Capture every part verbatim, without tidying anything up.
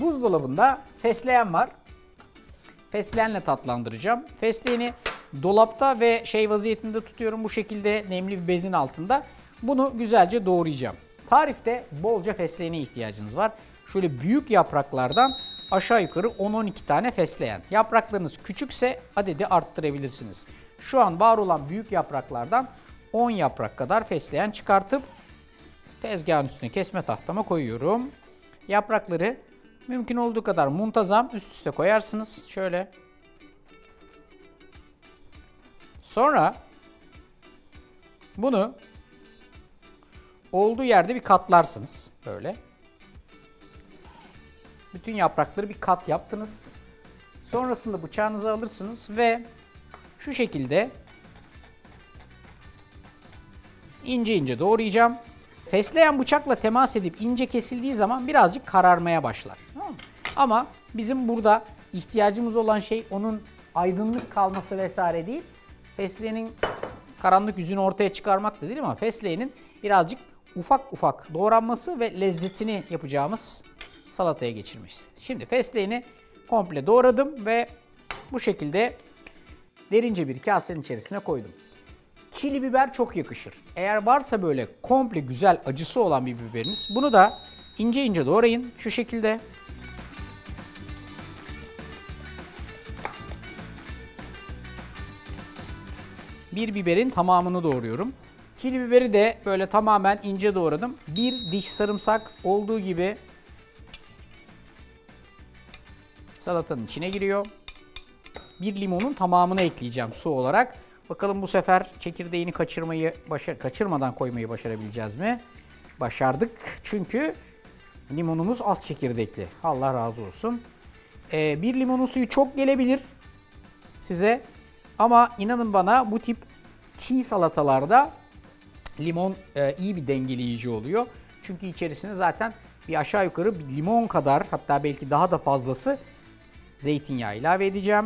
Buzdolabında fesleğen var. Fesleğenle tatlandıracağım. Fesleğeni dolapta ve şey vaziyetinde tutuyorum bu şekilde nemli bir bezin altında. Bunu güzelce doğrayacağım. Tarifte bolca fesleğene ihtiyacınız var. Şöyle büyük yapraklardan aşağı yukarı on on iki tane fesleğen. Yapraklarınız küçükse adedi arttırabilirsiniz. Şu an var olan büyük yapraklardan on yaprak kadar fesleğen çıkartıp tezgahın üstüne kesme tahtama koyuyorum. Yaprakları mümkün olduğu kadar muntazam üst üste koyarsınız. Şöyle. Sonra bunu olduğu yerde bir katlarsınız. Böyle. Bütün yaprakları bir kat yaptınız. Sonrasında bıçağınızı alırsınız ve şu şekilde ince ince doğrayacağım. Fesleğen bıçakla temas edip ince kesildiği zaman birazcık kararmaya başlar. Tamam mı? Ama bizim burada ihtiyacımız olan şey onun aydınlık kalması vesaire değil. Fesleğenin karanlık yüzünü ortaya çıkarmak da değil ama fesleğenin birazcık ufak ufak doğranması ve lezzetini yapacağımız salataya geçirmesi. Şimdi fesleğeni komple doğradım ve bu şekilde derince bir kasenin içerisine koydum. Çili biber çok yakışır. Eğer varsa böyle komple güzel acısı olan bir biberiniz, bunu da ince ince doğrayın şu şekilde. Bir biberin tamamını doğruyorum. Çili biberi de böyle tamamen ince doğradım. Bir diş sarımsak olduğu gibi salatanın içine giriyor. Bir limonun tamamını ekleyeceğim su olarak. Bakalım bu sefer çekirdeğini kaçırmayı başar kaçırmadan koymayı başarabileceğiz mi? Başardık çünkü limonumuz az çekirdekli. Allah razı olsun. Ee, bir limonun suyu çok gelebilir size ama inanın bana bu tip çiğ salatalarda limon e, iyi bir dengeleyici oluyor. Çünkü içerisine zaten bir aşağı yukarı bir limon kadar, hatta belki daha da fazlası zeytinyağı ilave edeceğim.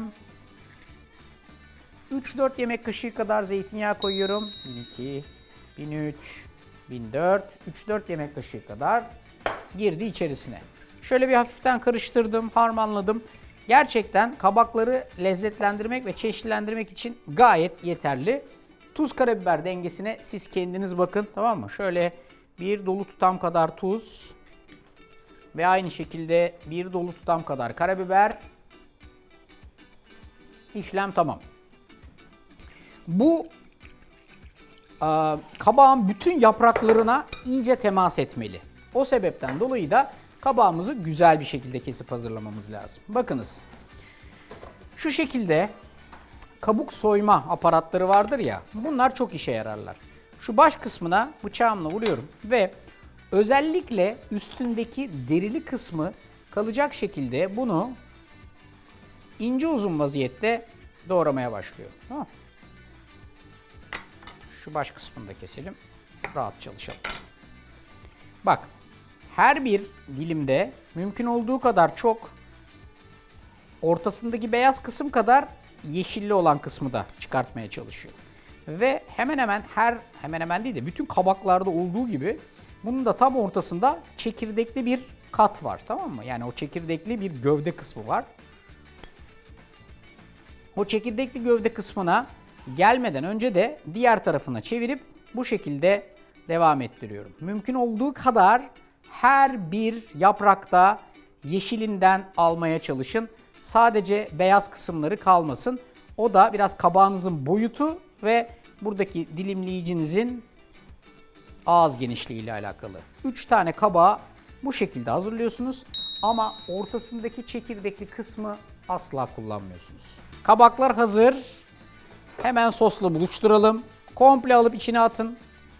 üç dört yemek kaşığı kadar zeytinyağı koyuyorum. bin iki, bin üç, bin dört, üç dört yemek kaşığı kadar girdi içerisine. Şöyle bir hafiften karıştırdım, harmanladım. Gerçekten kabakları lezzetlendirmek ve çeşitlendirmek için gayet yeterli. Tuz karabiber dengesine siz kendiniz bakın, tamam mı? Şöyle bir dolu tutam kadar tuz ve aynı şekilde bir dolu tutam kadar karabiber. İşlem tamam. Bu e, kabağın bütün yapraklarına iyice temas etmeli. O sebepten dolayı da kabağımızı güzel bir şekilde kesip hazırlamamız lazım. Bakınız. Şu şekilde kabuk soyma aparatları vardır ya, bunlar çok işe yararlar. Şu baş kısmına bıçağımla vuruyorum ve özellikle üstündeki derili kısmı kalacak şekilde bunu ince uzun vaziyette doğramaya başlıyorum. Tamam. Şu baş kısmını da keselim. Rahat çalışalım. Bak, her bir dilimde mümkün olduğu kadar çok ortasındaki beyaz kısım kadar yeşilli olan kısmı da çıkartmaya çalışıyor. Ve hemen hemen her, hemen hemen değil de bütün kabaklarda olduğu gibi bunun da tam ortasında çekirdekli bir kat var, tamam mı? Yani o çekirdekli bir gövde kısmı var. O çekirdekli gövde kısmına gelmeden önce de diğer tarafına çevirip bu şekilde devam ettiriyorum. Mümkün olduğu kadar her bir yaprakta yeşilinden almaya çalışın. Sadece beyaz kısımları kalmasın. O da biraz kabağınızın boyutu ve buradaki dilimleyicinizin ağız genişliği ile alakalı. üç tane kabağı bu şekilde hazırlıyorsunuz ama ortasındaki çekirdekli kısmı asla kullanmıyorsunuz. Kabaklar hazır. Hemen sosla buluşturalım. Komple alıp içine atın.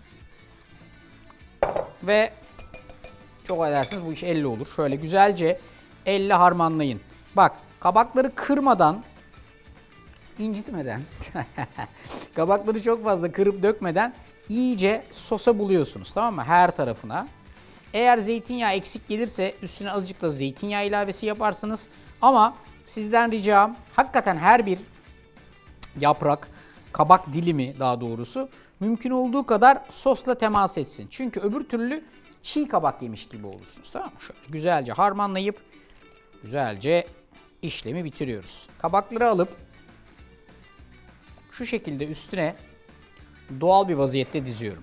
Ve çok edersiniz bu iş elle olur. Şöyle güzelce elle harmanlayın. Bak, kabakları kırmadan, incitmeden, kabakları çok fazla kırıp dökmeden iyice sosa buluyorsunuz, tamam mı? Her tarafına. Eğer zeytinyağı eksik gelirse üstüne azıcık da zeytinyağı ilavesi yaparsınız. Ama sizden ricam hakikaten her bir yaprak, kabak dilimi daha doğrusu mümkün olduğu kadar sosla temas etsin. Çünkü öbür türlü çiğ kabak yemiş gibi olursunuz, tamam mı? Şöyle güzelce harmanlayıp güzelce işlemi bitiriyoruz. Kabakları alıp şu şekilde üstüne doğal bir vaziyette diziyorum.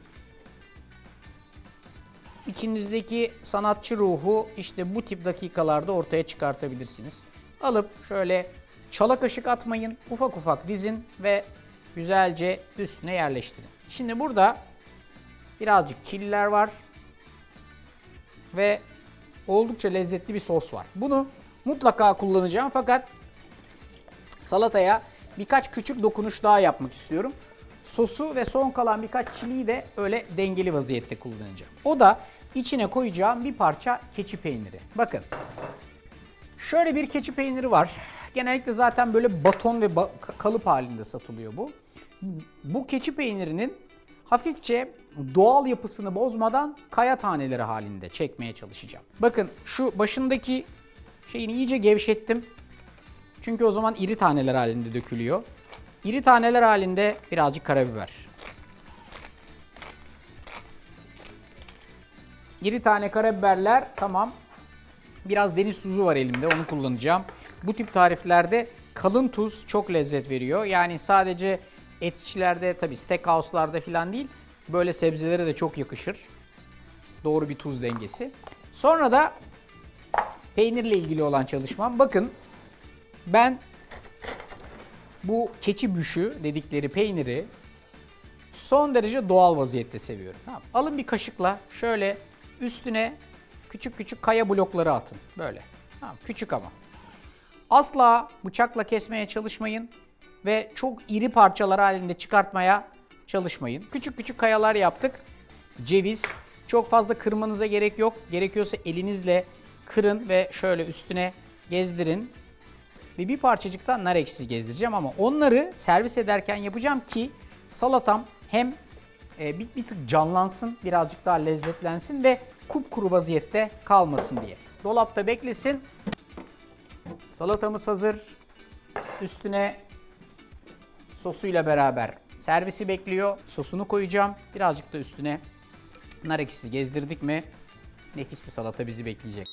İçinizdeki sanatçı ruhu işte bu tip dakikalarda ortaya çıkartabilirsiniz. Alıp şöyle çala kaşık atmayın, ufak ufak dizin ve güzelce üstüne yerleştirin. Şimdi burada birazcık çiller var ve oldukça lezzetli bir sos var. Bunu mutlaka kullanacağım fakat salataya birkaç küçük dokunuş daha yapmak istiyorum. Sosu ve son kalan birkaç çiliyi de öyle dengeli vaziyette kullanacağım. O da içine koyacağım bir parça keçi peyniri. Bakın şöyle bir keçi peyniri var. Genellikle zaten böyle baton ve ba- kalıp halinde satılıyor bu. Bu keçi peynirinin hafifçe doğal yapısını bozmadan kaya taneleri halinde çekmeye çalışacağım. Bakın şu başındaki şeyini iyice gevşettim. Çünkü o zaman iri taneler halinde dökülüyor. İri taneler halinde birazcık karabiber. İri tane karabiberler tamam. Biraz deniz tuzu var elimde, onu kullanacağım. Bu tip tariflerde kalın tuz çok lezzet veriyor. Yani sadece etçilerde, tabii steakhouse'larda falan değil, böyle sebzelere de çok yakışır. Doğru bir tuz dengesi. Sonra da peynirle ilgili olan çalışmam. Bakın ben bu keçi büşü dedikleri peyniri son derece doğal vaziyette seviyorum. Tamam. Alın bir kaşıkla şöyle üstüne küçük küçük kaya blokları atın. Böyle. Tamam. Küçük ama. Asla bıçakla kesmeye çalışmayın ve çok iri parçalar halinde çıkartmaya çalışmayın. Küçük küçük kayalar yaptık. Ceviz. Çok fazla kırmanıza gerek yok. Gerekiyorsa elinizle kırın ve şöyle üstüne gezdirin. Ve bir parçacıktan nar ekşisi gezdireceğim ama onları servis ederken yapacağım ki salatam hem e, bir, bir tık canlansın, birazcık daha lezzetlensin ve kupkuru vaziyette kalmasın diye. Dolapta beklesin. Salatamız hazır. Üstüne sosuyla beraber servisi bekliyor. Sosunu koyacağım. Birazcık da üstüne nar ekşisi gezdirdik mi nefis bir salata bizi bekleyecek.